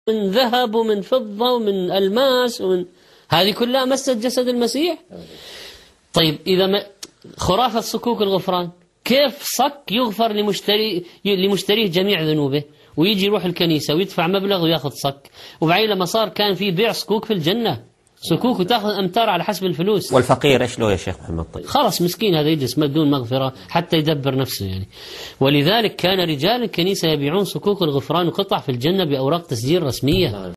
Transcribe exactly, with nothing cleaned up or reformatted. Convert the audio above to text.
من ذهب ومن فضة ومن ألماس ومن هذه كلها مست جسد المسيح. طيب إذا ما خرافة صكوك الغفران، كيف صك يغفر لمشتري لمشتريه جميع ذنوبه ويجي يروح الكنيسة ويدفع مبلغ وياخذ صك، وبعدين لما صار كان في بيع صكوك في الجنة، صكوك وتاخذ أمتار على حسب الفلوس. والفقير إيش له يا شيخ محمد؟ طيب خلاص مسكين هذا يجلس بدون مغفرة حتى يدبر نفسه يعني. ولذلك كان رجال الكنيسة يبيعون صكوك الغفران وقطع في الجنة بأوراق تسجيل رسمية.